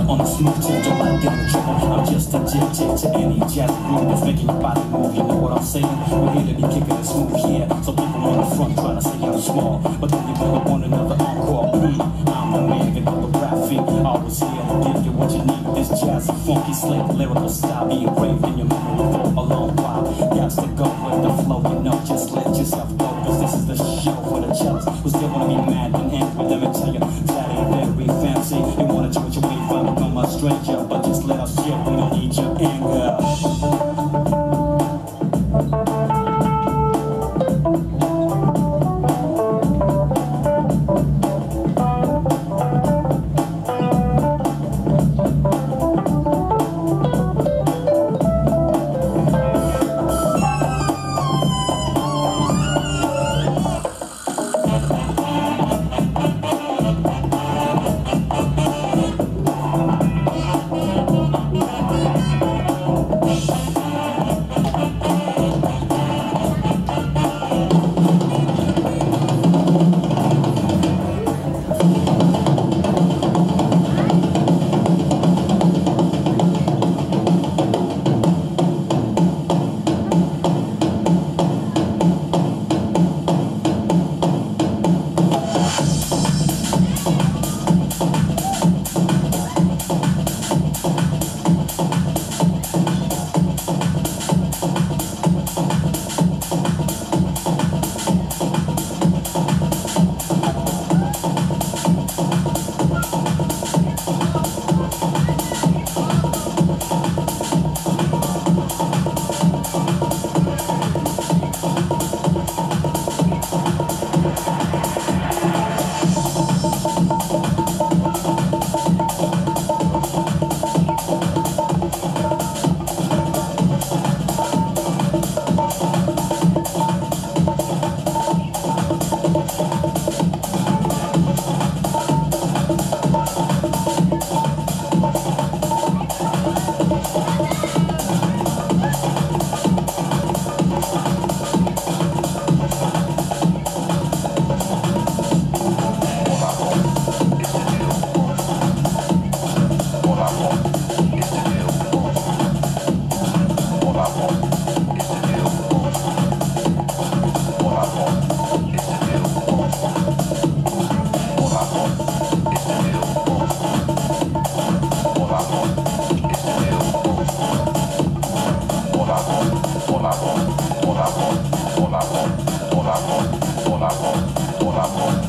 On the smooth tip, don't like getting in trouble. I'm just a jit to any jazz groove that's making your body move. You know what I'm saying? We're here to be kicking it smooth here. So people on the front try to say I'm small, but then you really want another encore. I'm the man, even though the rap feet. Always here to give you what you need. This jazzy, funky, slick, lyrical style be engraved in your memory for a long while. Got to go with the flow, you know. Just let yourself go, cause this is the show for the jealous who still wanna be mad and angry. Let me tell you, that ain't very fancy. You wanna do what you ain't find, become a stranger, but just let us share. We don't need your anger. Por amor.